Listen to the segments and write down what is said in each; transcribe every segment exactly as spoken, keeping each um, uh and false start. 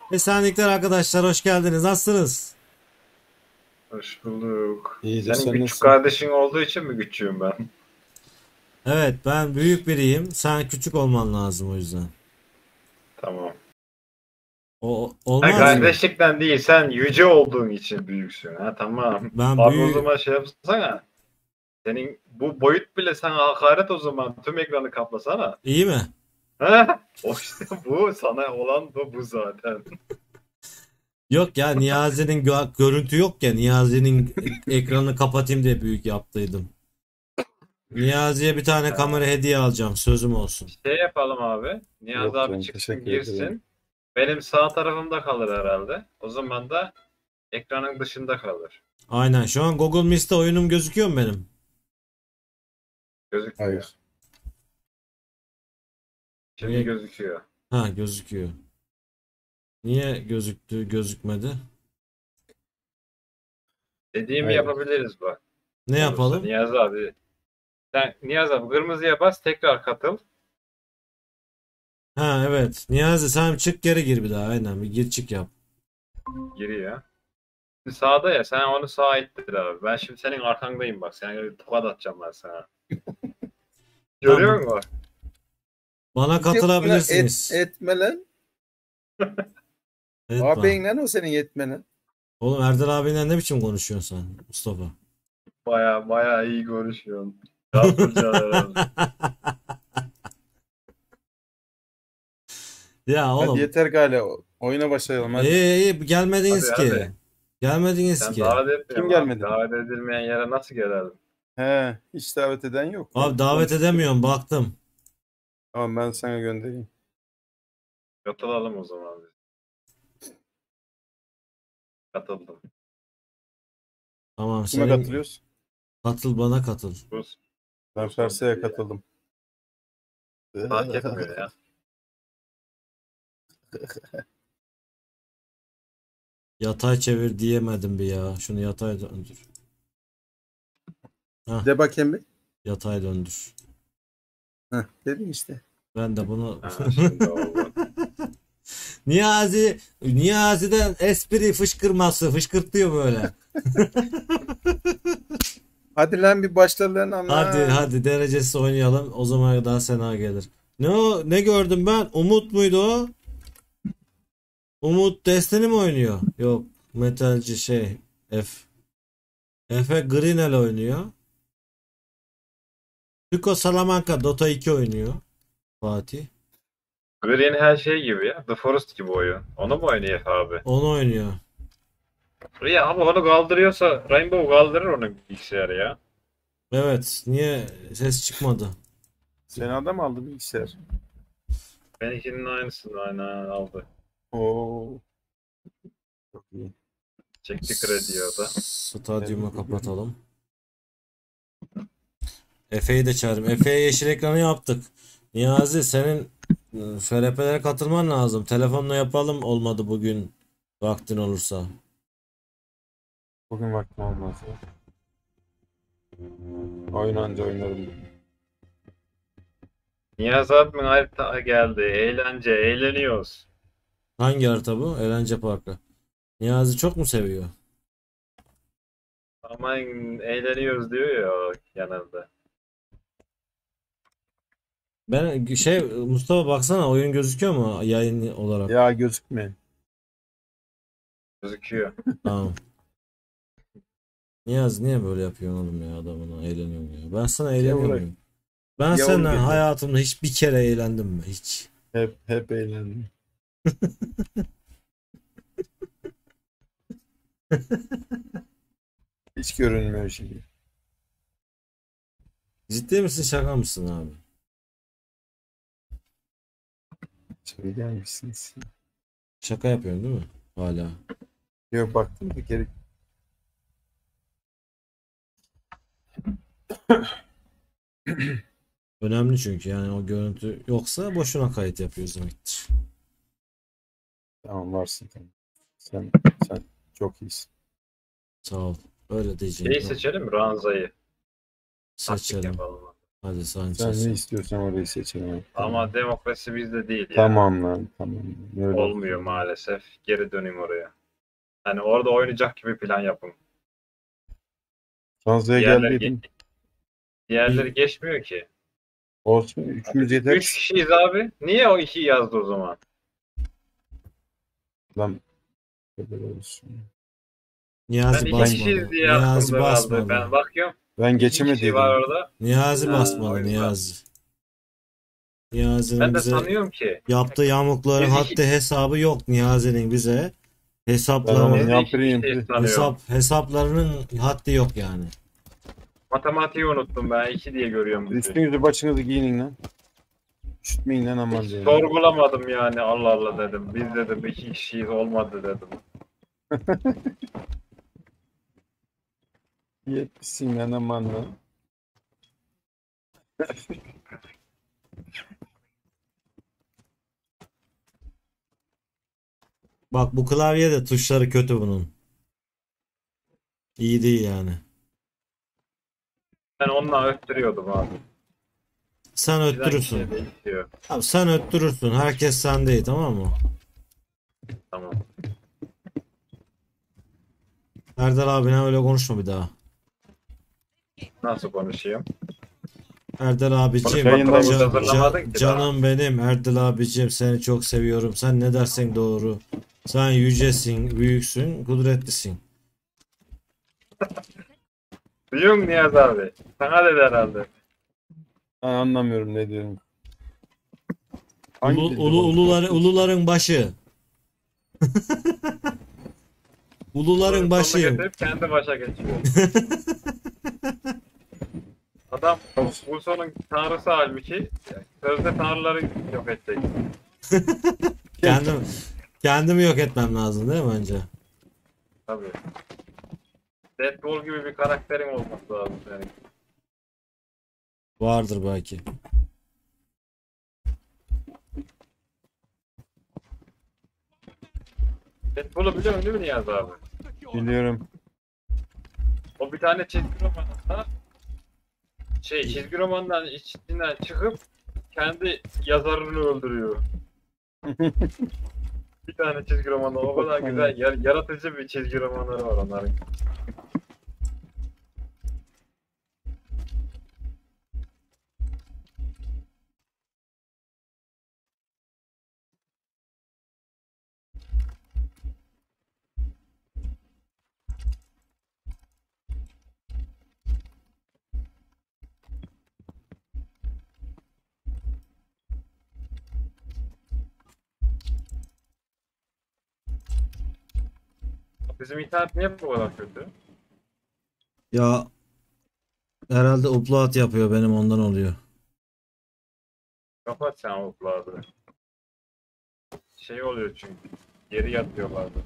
Esenlikler arkadaşlar, hoş geldiniz. Nasılsınız? Hoş bulduk. İyidir, Senin sen küçük nasılsın? kardeşin olduğu için mi küçüğüm ben? Evet, ben büyük biriyim. Sen küçük olman lazım o yüzden. Tamam. O Ha, olmaz mı? kardeşlikten değil, sen yüce olduğun için büyüksün. Ha tamam. Ben Abi o büyük zaman şey yapsana. Senin bu boyut bile sana hakaret o zaman. Tüm ekranı kaplasana. iyi mi? Ha? O işte bu sana olan da bu zaten. Yok ya, Niyazi'nin gö- görüntü yok ya. Niyazi'nin ekranını kapatayım diye büyük yaptıydım. Niyazi'ye bir tane kamera Ha. hediye alacağım. Sözüm olsun. Şey yapalım abi. Niyaz Yok abi canım, çıksın teşekkür ederim. girsin. Benim sağ tarafımda kalır herhalde. O zaman da ekranın dışında kalır. Aynen. Şu an Google Mist'te oyunum gözüküyor mu benim? Gözükmüyor. Hayır. Şimdi Niye? gözüküyor. Ha, gözüküyor. Niye gözüktü, gözükmedi? Dediğimi Hayır. yapabiliriz bak. Ne Olursa. yapalım? Niyaz abi. Sen Niyaz abi kırmızıya bas tekrar katıl. Ha, evet. Niyazi sen çık geri gir bir daha. Aynen, bir gir çık yap. Giriyor. Şimdi sağda ya sen onu sağa ittir abi. Ben şimdi senin arkandayım bak. Sen öyle tokat atacağım ben sana. Görüyor Tamam. musun? Bana Yetme, et, katılabilirsiniz. etme lan. Evet bana. Ağabeyin lan o senin yetmenin. Oğlum, Erdal abiyle ne biçim konuşuyorsun sen Mustafa? Baya baya iyi konuşuyorsun. Çarpılacaksın herhalde. Ya Hadi oğlum. yeter galiba. Oyuna başlayalım İyi hadi. iyi, Hadi gelmediniz ki. hadi. Gelmediniz Sen ki. davet Kim etmiyorum abi. gelmedi? Davet edilmeyen yere nasıl gelelim? He, hiç davet eden yok. Abi Ben davet konuştuk gibi. edemiyorum, baktım. Tamam, ben sana göndereyim. Katılalım o zaman biz. Katıldım. Tamam, Kime senin katılıyoruz? katıl, bana katıl. Bu, Ben bu son Fersa'ya şey ya. katıldım. Fark etmiyor ya. Yatay çevir diyemedim bir ya. Şunu yatay döndür. Hah, De bakayım bir. yatay döndür. Heh, dedim işte. Ben de bunu Ha, şimdi oldu. Niyazi Niyazi'den espri fışkırması fışkırtıyor böyle. Hadi lan bir başla lan Hadi ama. hadi, derecesi oynayalım. O zaman daha Sena gelir. Ne o? Ne gördüm ben? Umut muydu o? Umut Destiny mi oynuyor? Yok. Metalci şey. F. Efe Greenel oynuyor. Hugo Salamanca Dota iki oynuyor. Fatih. Green her şey gibi ya. The Forest gibi oyun. Onu mu oynuyor abi? Onu oynuyor. Ya ama onu kaldırıyorsa Rainbow kaldırır onu bilgisayarı ya. Evet. Niye ses çıkmadı? Sena'da mı aldı bilgisayar? Benimkinin aynısını aynen aldı. Oo. Çok iyi. Çekti krediyi o da. Stadyumu kapatalım. Efe'yi de çağırayım. Efe'ye yeşil ekranı yaptık. Niyazi, senin e, F R P'lere katılman lazım. Telefonla yapalım, olmadı bugün. Vaktin olursa. Bugün vaktim olmaz ya. Oyun anca oynarım. Niyazi abimin harita geldi. Eğlence, eğleniyoruz. Hangi harita bu? Eğlence Parkı. Niyazi çok mu seviyor? Aman eğleniyoruz diyor ya o genelde. Ben şey Mustafa, baksana, oyun gözüküyor mu yayın olarak? Ya gözükmüyor. Gözüküyor. Tamam. Niyazi niye böyle yapıyorsun oğlum ya, adamına eğleniyorum ya. Ben sana Ya eğleniyor bırak. muyum? Ben Yavur seninle getir. hayatımda hiçbir kere eğlendim mi? Hiç. Hep hep eğlendim. Hiç görünmüyor şimdi. Ciddi misin, şaka mısın abi? Şimdi gelmişsiniz. Şaka yapıyorsun değil mi? Hala. Yok, baktım da geri. Önemli çünkü, yani o görüntü yoksa boşuna kayıt yapıyoruz demektir. Tamam, varsın, tamam. Sen sen çok iyisin. Sağ ol. Öyle Şeyi diyeceğim. seçelim mi? Ranzayı. Taktik Seçelim. yapalım. Hadi Sen ne Sanchez. istiyorsan orayı seçelim. Ama demokrasi bizde değil ya. Tamam lan tamam. Öyle Olmuyor olsun. maalesef. Geri döneyim oraya. Hani orada oynayacak gibi plan yapın. Şanslı'ya Diğerleri, geldiydim. diğerleri geçmiyor ki. Olsun. Üçümüz Üç yeteriz. kişiyiz abi. Niye o ikiyi yazdı o zaman? Lan. Böyle olsun. Niyazi Ben iki basmadı. kişiyiz diye Niyazi aklımda kaldı. basmadı. Ben bakıyorum. Ben İki kişi var geçemediydim. orada. Niyazi Ha, basmadı. o yüzden. Niyazi. Niyazi'nin Ben de bize sanıyorum ki. yaptığı yamukların Biz iki- haddi hesabı yok Niyazi'nin bize. Ben Hesaplarının onu Biz de iki yapayım. kişiyiz sanıyorum. hesap hesaplarının haddi yok yani. Matematiği unuttum ben. iki diye görüyorum bizi. Üstünüzü başınızı giyinin lan. Üşütmeyin lan aman Hiç diye. sorgulamadım yani. Allah Allah dedim. Biz dedim iki kişiyiz olmadı dedim. Yetmişsin lan aman lan. Bak bu klavye de tuşları kötü bunun. İyi değil yani. Ben onunla öttürüyordum abi. Sen Bizden öttürürsün. kişiye değişiyor. Abi sen öttürürsün. Herkes sen değil, tamam mı? Tamam. Erdal abine öyle konuşma bir daha. Nasıl konuşayım? Erdal abicim, Yayında can- hazırlamadın can- ki canım benim Erdal abicim, seni çok seviyorum. Sen ne dersen doğru. Sen yücesin, büyüksün, kudretlisin. Duyuyor musun Niyaz abi? Sana dedi herhalde. Ben anlamıyorum ne diyorum. Ulu, dilde ulu, uluları, konuşuyorsunuz? uluların başı. Uluların Sonunu başıyım. getirip kendi başa geçiyor. Adam bu sonun tanrısı halbuki sözde tanrıları yok edecek. Kendim, kendimi yok etmem lazım değil mi önce? Tabii. Deadpool gibi bir karakterin olması lazım senin. Vardır belki. Deadpool'u biliyorsun değil mi Niyaz abi? Biliyorum. O bir tane çizgi romanında şey çizgi romandan içinden çıkıp kendi yazarını öldürüyor. Bir tane çizgi romanı o kadar güzel yar- yaratıcı bir çizgi romanları var onların. Bizim internet niye bu kadar kötü? Ya herhalde upload yapıyor, benim ondan oluyor. Kapat sen okları. Şey oluyor çünkü. Geri yatıyorlardı.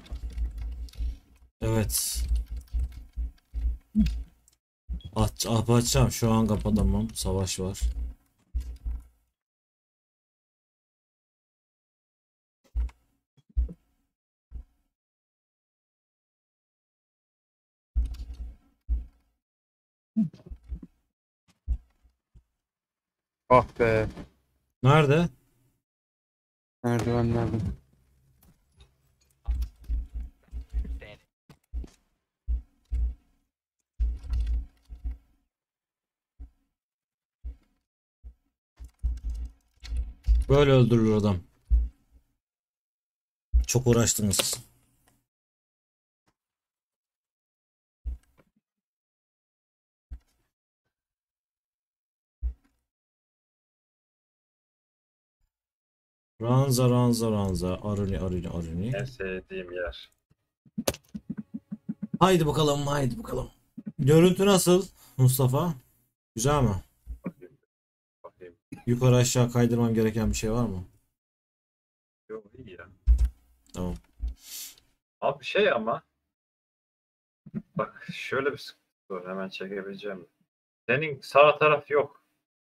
Evet. Aç, açacağım, şu an kapatamam. Savaş var. Ah be. Nerede? Merdivenlerde. Böyle öldürülür adam. Çok uğraştınız. Ranza ranza ranza. Aruni aruni aruni. En sevdiğim yer. Haydi bakalım, haydi bakalım. Görüntü nasıl Mustafa? Güzel mi? Bakayım. Bakayım. Yukarı aşağı kaydırmam gereken bir şey var mı? Yok iyi ya. Tamam. Abi şey ama bak şöyle bir sıkıntı var, hemen çekebileceğim. Senin sağ taraf yok.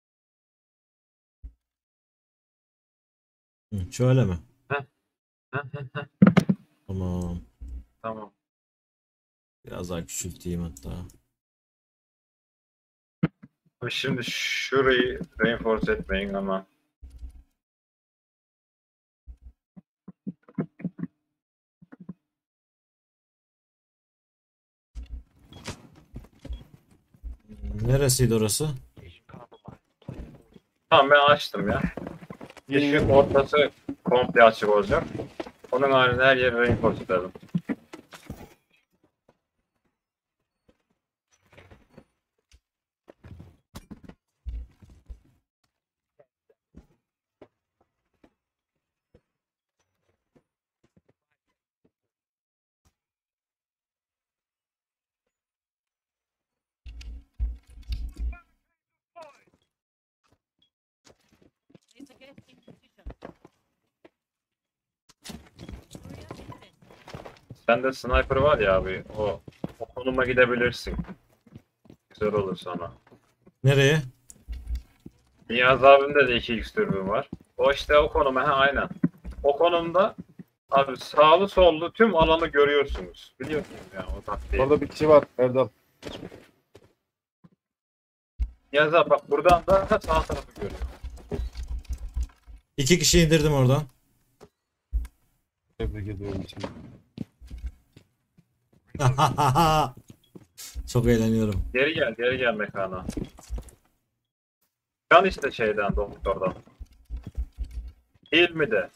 Hı, şöyle mi? Heh, heh, heh. Tamam. Tamam. Biraz daha küçülteyim hatta. Abi şimdi şurayı reinforce etmeyin ama. Neresiydi orası? Tamam ben açtım ya. Yeşil ortası komple açık olacak. Onun haricinde her yeri reinforce edelim. Sende sniper var ya abi. O, o konuma gidebilirsin. Güzel olur sana. Nereye? Niyazi abimde de iki x dürbün var. O işte o konuma ha aynen. O konumda abi sağlı sollu tüm alanı görüyorsunuz. Biliyorsunuz yani o taktiği. Orada bir kişi var Erdal. Niyazi abi bak buradan da sağ tarafı görüyor. İki kişi indirdim oradan. Tebrik ediyorum seni. Çok eğleniyorum. Geri gel geri gel mekana. Can işte şeyden doktordan. Hilmi de.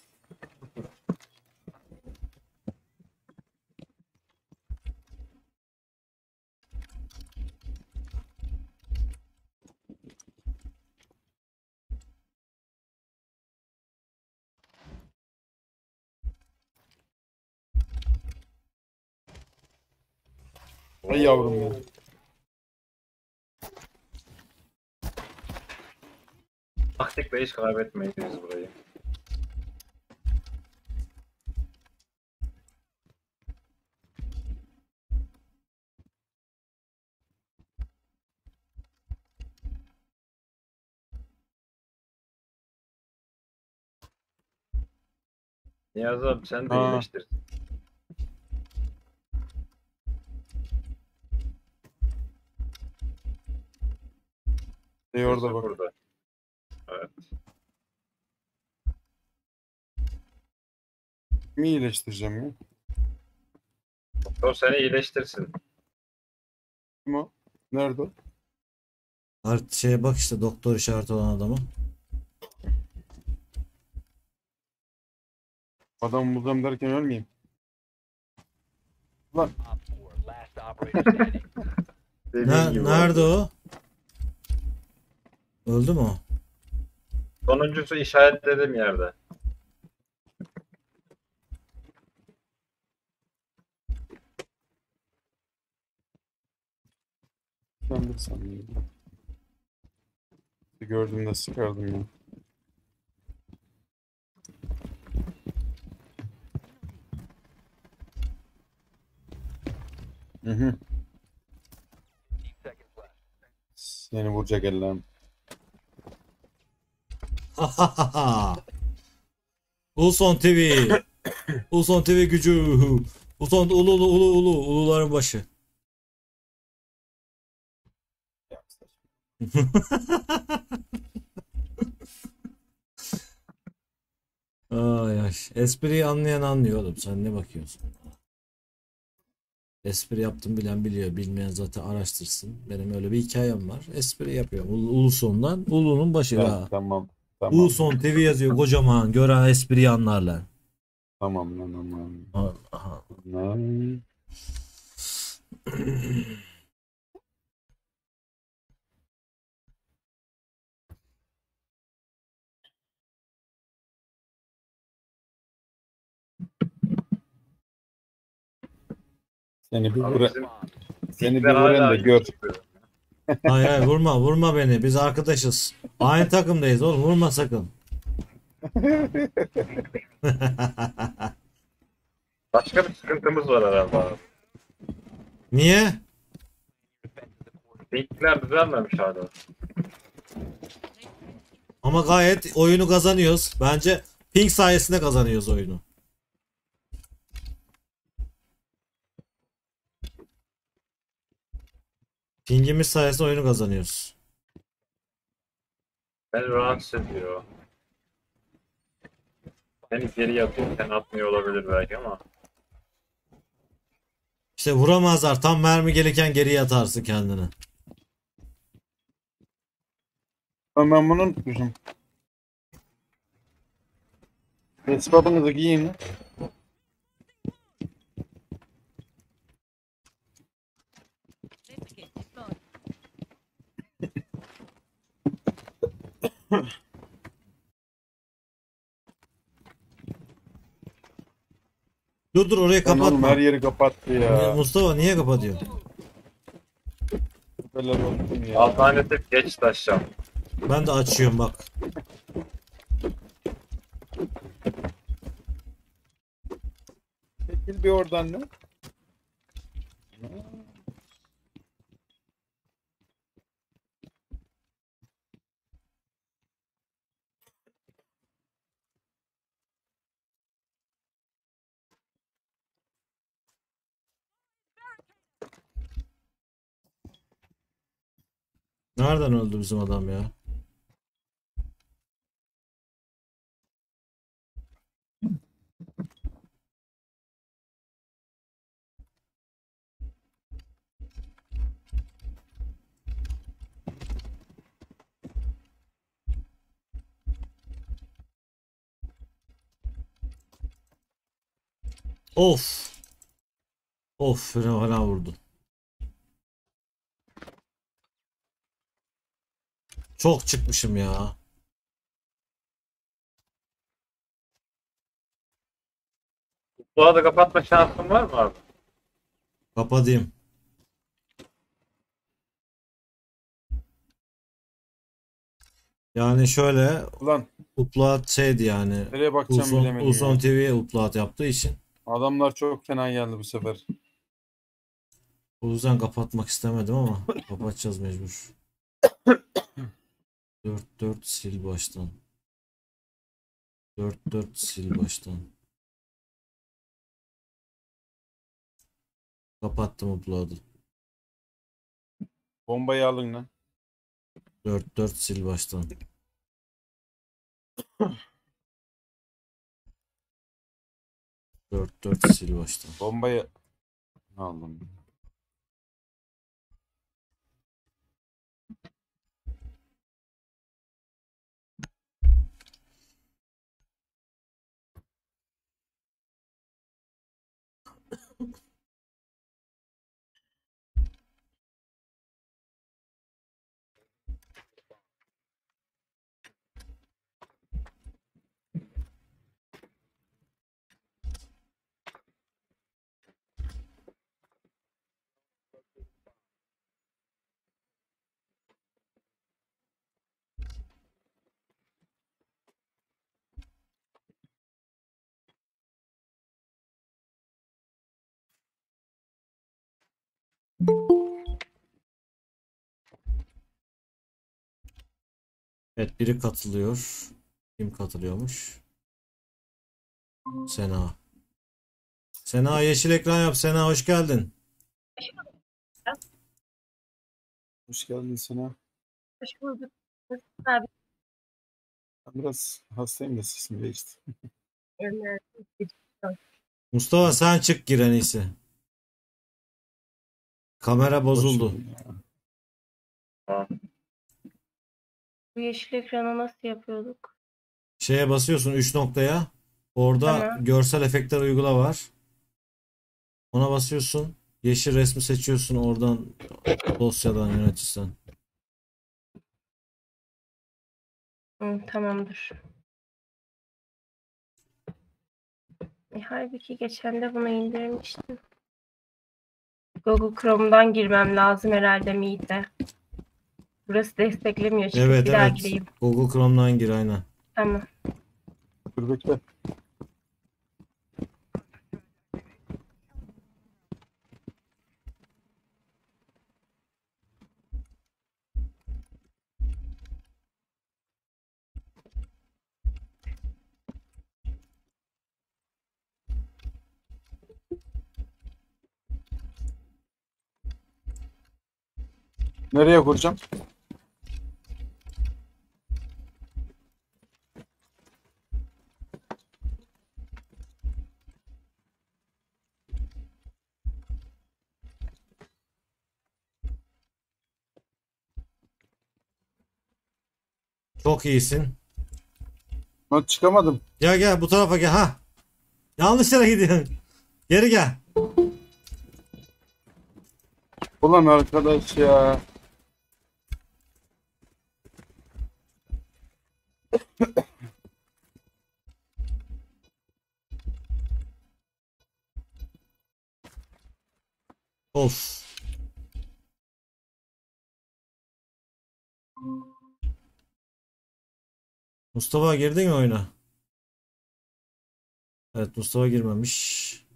Ay yavrum ya. Taktikle hiç kaybetmeyiz burayı. Niyazi abi sen de Ha. iyileştir. Şey orada bak. Burada. Evet. Kimi iyileştireceğim ya? Doktor seni iyileştirsin. Kim o? Nerede o? Art şeye bak işte doktor işareti olan adamı. Adamı bulacağım derken ölmeyeyim. Lan Dediğin Ne, gibi nerede oldu. o? Öldü mü o? Sonuncusu işaretledim yerde. ben de sanıyorum. Gördüm de sıkardım ya. Hı hı. Seni vuracak ellerim. Ulson T V. Ulson T V gücü. Ulson ulu ulu ulu ulu uluların başı. Ay ay. Espriyi anlayan anlıyor oğlum. Sen ne bakıyorsun? Espri yaptım bilen biliyor. Bilmeyen zaten araştırsın. Benim öyle bir hikayem var. Espri yapıyorum. Ul Uluson'dan. Ulu'nun başı. Evet, Ha. tamam. Tamam. Uluson T V yazıyor kocaman. Gören espriyi anlarlar. Tamam lan aman. Ha- aha. Lan. Seni bir Abi vura, bizim seni bir tipler vuran hala da gör. çıkıyor. Hayır hayır vurma vurma beni. Biz arkadaşız. Aynı takımdayız oğlum. Vurma sakın. Başka bir sıkıntımız var herhalde abi. Niye? Linkler düzelmemiş hala. Ama gayet oyunu kazanıyoruz. Bence ping sayesinde kazanıyoruz oyunu. Pingimiz sayesinde oyunu kazanıyoruz. Beni rahatsız ediyor. Beni geri atıyorken atmıyor olabilir belki ama. İşte vuramazlar. Tam mermi gelirken geriye atarsın kendini. Ben, ben bunu unutmuşum. Esbabınızı giyin. Dur dur orayı Ben oğlum kapatma. her yeri kapattı Niye- ya. Mustafa niye kapatıyor? Süperler olsun ya. Alternatif geç taşacağım. Ben de açıyorum bak. Çekil bir oradan ne? Nereden öldü bizim adam ya? Of. Of fena vurdu. Çok çıkmışım ya. Bu arada kapatma şansın var mı abi? Kapatayım. Yani şöyle Ulan upload şeydi yani. nereye bakacağım Uzun, bilemedim Uzun ya. T V'ye upload yaptığı için. Adamlar çok fena geldi bu sefer. O yüzden kapatmak istemedim ama kapatacağız mecbur. dört dört sil baştan. dört dört sil baştan. Kapattım upload'u. Bombayı alın lan. dört dört sil baştan. dört dört sil baştan. Bombayı aldım. Evet biri katılıyor. Kim katılıyormuş? Sena. Sena yeşil ekran yap. Sena hoş geldin. Hoş geldin sana. Hoş bulduk. Nasılsın abi? Ben biraz hastayım da sesim değişti. Evet. Mustafa sen çık gir en iyisi. Kamera bozuldu. Boş verin ya. Bu yeşil ekrana nasıl yapıyorduk? Şeye basıyorsun üç noktaya. Orada Tamam. görsel efektler uygula var. Ona basıyorsun. Yeşil resmi seçiyorsun oradan dosyadan yöneticiden. Hı, tamamdır. E, halbuki geçen de bunu indirmiştim. Google Chrome'dan girmem lazım herhalde Meet'e. Burası desteklemiyor. Çıkıp Evet bir daha evet. gireyim. Google Chrome'dan gir aynen. Tamam. Dur bekle. Nereye kuracağım? Çok iyisin. Ben çıkamadım. Gel gel bu tarafa gel. Ha. Yanlış yere gidiyorsun. Geri gel. Ulan arkadaş ya. Of. Mustafa girdin mi oyuna? Evet, Mustafa girmemiş.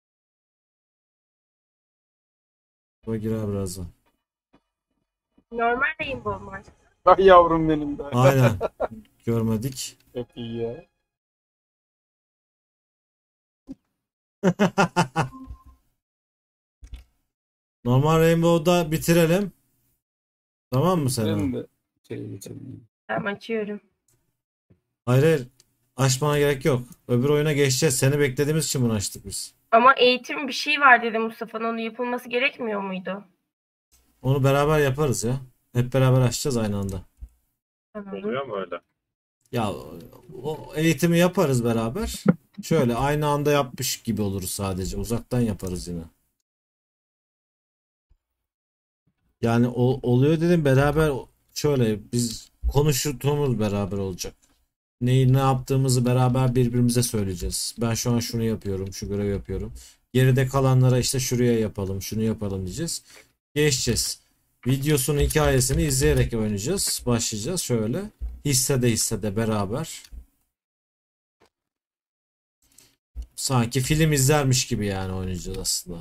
Mustafa girer birazdan. Normal Rainbow mu? Ay yavrum benim be. Aynen. Görmedik. Çok iyi ya. Normal Rainbow'da bitirelim. Tamam mı Sena? Benim de şey geçelim. Tamam, açıyorum. Hayır hayır. Açmana gerek yok. Öbür oyuna geçeceğiz. Seni beklediğimiz için bunu açtık biz. Ama eğitim bir şey var dedi Mustafa'nın. Onun yapılması gerekmiyor muydu? Onu beraber yaparız ya. Hep beraber açacağız aynı anda. Tamam. Oluyor mu öyle? Ya o eğitimi yaparız beraber. Şöyle aynı anda yapmış gibi oluruz sadece. Uzaktan yaparız yine. Yani o, oluyor dedim beraber şöyle biz konuştuğumuz beraber olacak. Neyi ne yaptığımızı beraber birbirimize söyleyeceğiz. Ben şu an şunu yapıyorum, şu görevi yapıyorum. Geride kalanlara işte şuraya yapalım, şunu yapalım diyeceğiz. Geçeceğiz. Videosunun hikayesini izleyerek oynayacağız. Başlayacağız şöyle. Hissede hissede beraber. Sanki film izlermiş gibi yani oynayacağız aslında.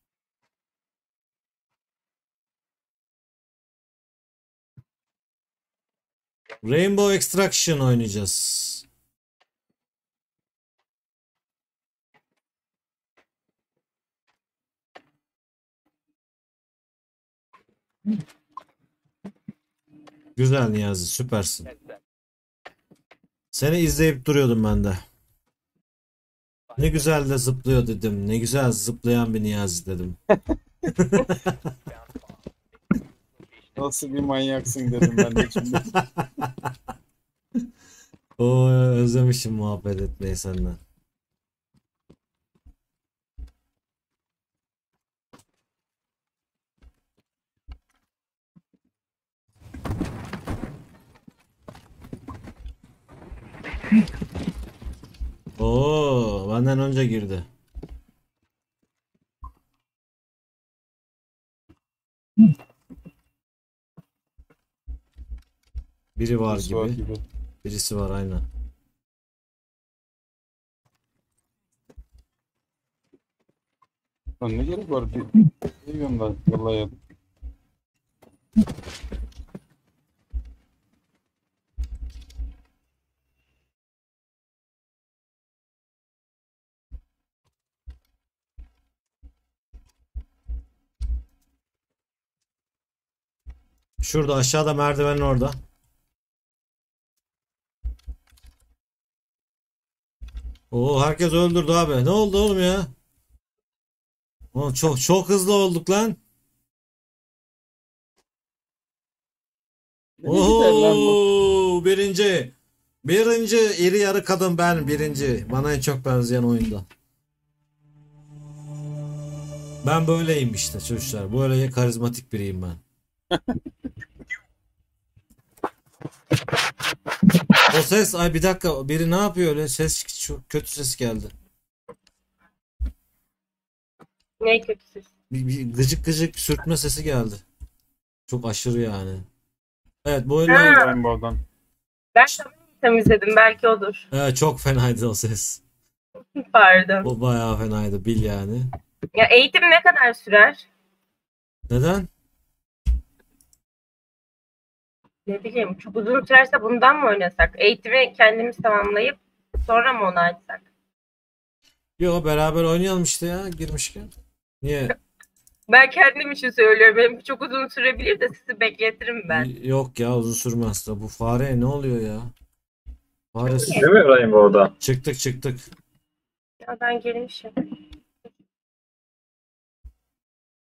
Rainbow Extraction oynayacağız. Güzel Niyazi, süpersin. Seni izleyip duruyordum ben de. Ne güzel de zıplıyor dedim. Ne güzel zıplayan bir Niyazi dedim. Nasıl bir manyaksın dedim ben de şimdi. Oo, özlemişim muhabbet etmeyi senden. Oo, benden önce girdi. Biri var Birisi var gibi. gibi. Birisi var aynen. Lan ne gerek var? Bir şey gönder. Vallahi. Şurada aşağıda merdivenin orada. Oo, herkes öldürdü abi. Ne oldu oğlum ya? Oğlum çok çok hızlı olduk lan. Ne gider lan bu? Oo, birinci. Birinci iri yarı kadın ben birinci. Bana en çok benzeyen oyunda. Ben böyleyim işte çocuklar. Böyle karizmatik biriyim ben. O ses ay bir dakika biri ne yapıyor öyle ses çok kötü ses geldi. Ne kötüsü. Bir, bir gıcık gıcık sürtme sesi geldi. Çok aşırı yani. Evet bu oyunlar Ha. Rainbow'dan. Ben tabii temizledim. Belki odur. evet, çok fenaydı o ses. Pardon. O bayağı fenaydı bil yani. Ya eğitim ne kadar sürer? Neden? Ne bileyim. Çok uzun sürerse bundan mı oynasak? Eğitimi kendimiz tamamlayıp sonra mı onu açsak? Yo beraber oynayalım işte ya girmişken. Niye? Ben kendim için söylüyorum. Benim çok uzun sürebilir de sizi bekletirim ben. Yok ya uzun sürmez da bu fare ne oluyor ya? Fare Değil mi Rainbow'da? çıktık çıktık. Ya ben gelmişim.